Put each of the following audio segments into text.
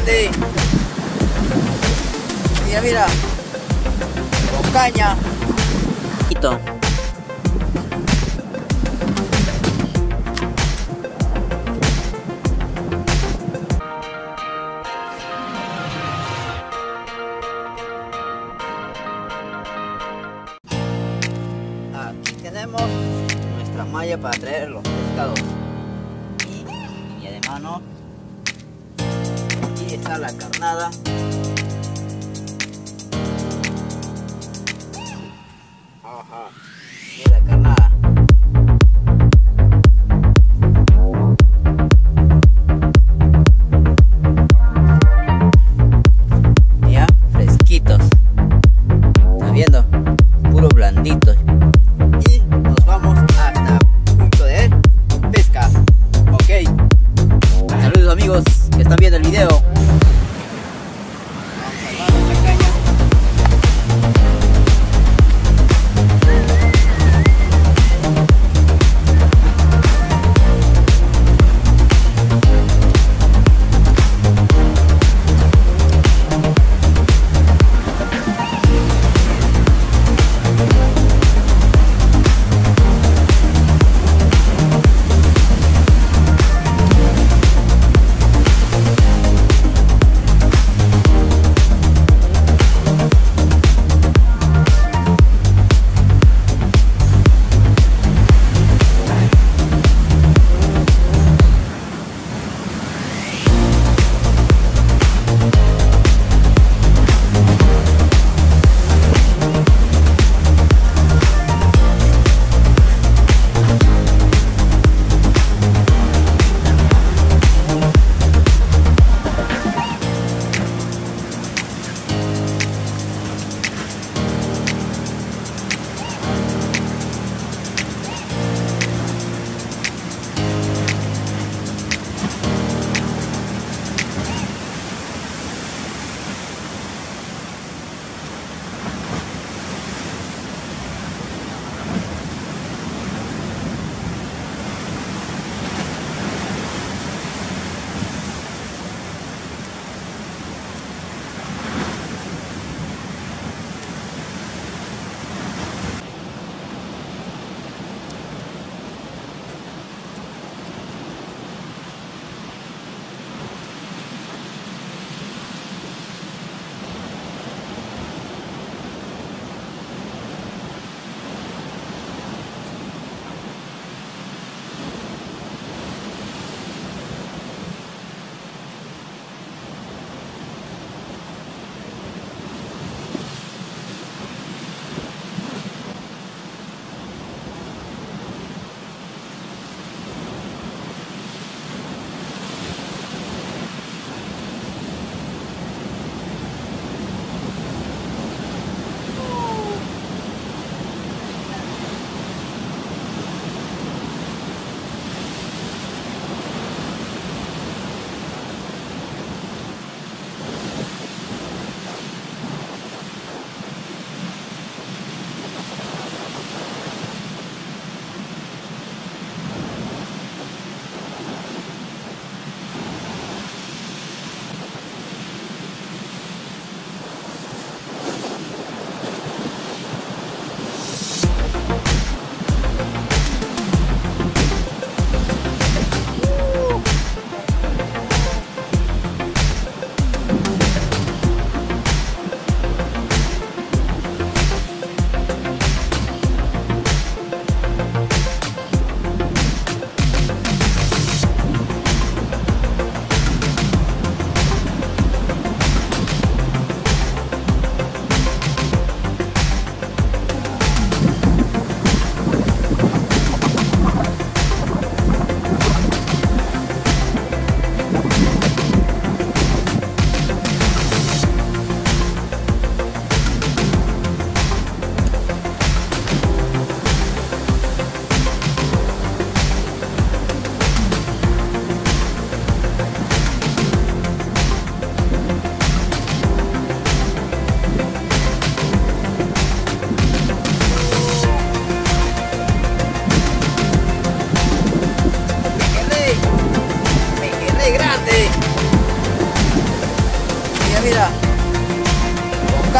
grande. Mira, mira. Con caña. Aquí tenemos nuestra malla para traer los pescados y línea de mano. Aquí está la carnada. Ajá, y la carnada. Ya, fresquitos. ¿Estás viendo? Puro blanditos. Y nos vamos hasta punto de pesca. Ok. Saludos amigos que están viendo el video. Vamos a salvar nuestra caña.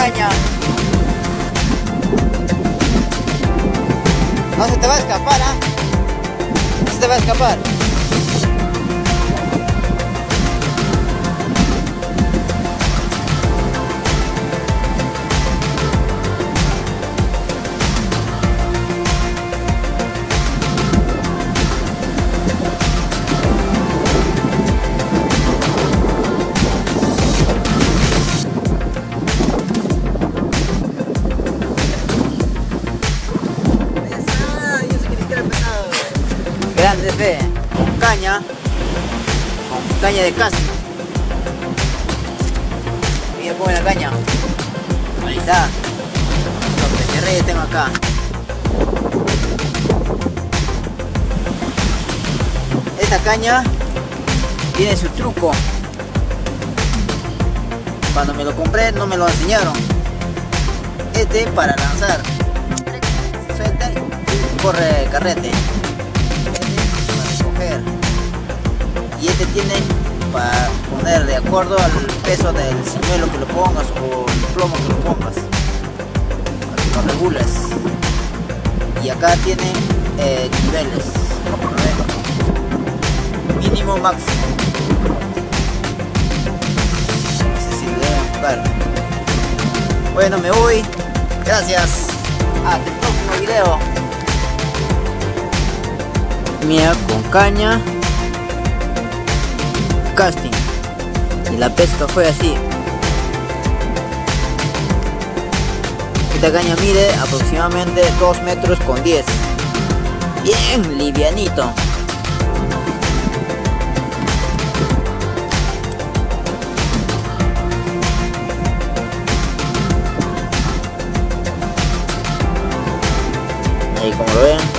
caña. No se te va a escapar, ¿ah? No se te va a escapar. Grande fe, con caña de casting. Mira cómo es la caña. Ahí está. Los pejerreyes tengo acá. Esta caña tiene su truco. Cuando me lo compré no me lo enseñaron. Este para lanzar. Suelta y corre carrete. Y este tiene para poner de acuerdo al peso del señuelo que lo pongas o el plomo que lo pongas, para que lo regules. Y acá tiene niveles, mínimo, máximo. No sé si lo deben enfocar. Bueno, me voy. Gracias. Hasta el próximo video. Mira, con caña casting, y la pesca fue así. Esta caña mide aproximadamente 2 metros con 10, bien livianito. Ahí como lo ven,